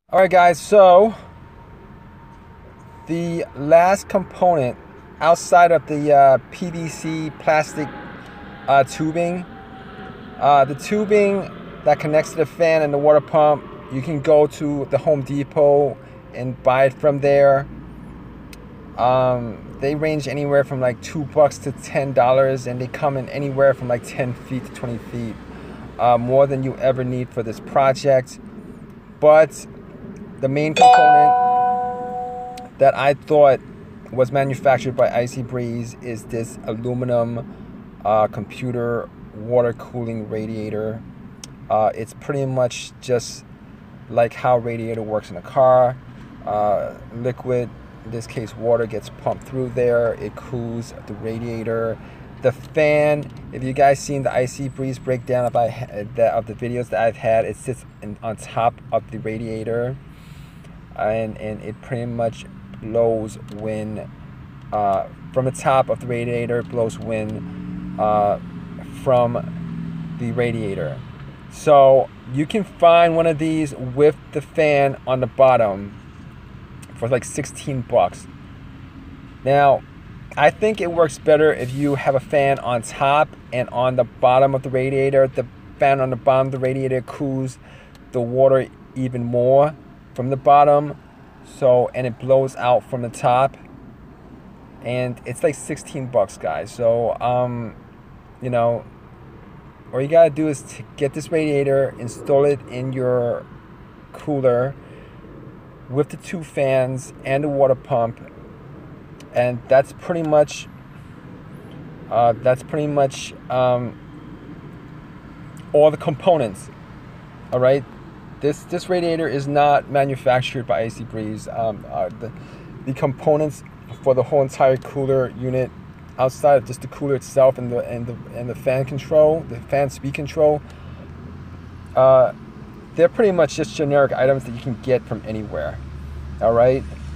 All right, guys, so the last component outside of the PVC plastic tubing, the tubing that connects to the fan and the water pump, you can go to the Home Depot and buy it from there. They range anywhere from like $2 to $10, and they come in anywhere from like 10 feet to 20 feet, more than you ever need for this project. But the main component that I thought was manufactured by Icy Breeze is this aluminum computer water cooling radiator. It's pretty much just like how radiator works in a car. Liquid, in this case water, gets pumped through there. It cools the radiator. The fan, if you guys seen the Icy Breeze breakdown of the videos that I've had, it sits on top of the radiator, and it pretty much blows wind from the top of the radiator. Blows wind from the radiator. So you can find one of these with the fan on the bottom for like 16 bucks. Now, I think it works better if you have a fan on top and on the bottom of the radiator. The fan on the bottom of the radiator cools the water even more from the bottom, and it blows out from the top, and it's like 16 bucks, guys. So you know, all you gotta do is to get this radiator, install it in your cooler with the two fans and the water pump, and that's pretty much all the components. All right, this radiator is not manufactured by Icy Breeze. The components for the whole entire cooler unit, outside of just the cooler itself and the fan control, the fan speed control, they're pretty much just generic items that you can get from anywhere. All right,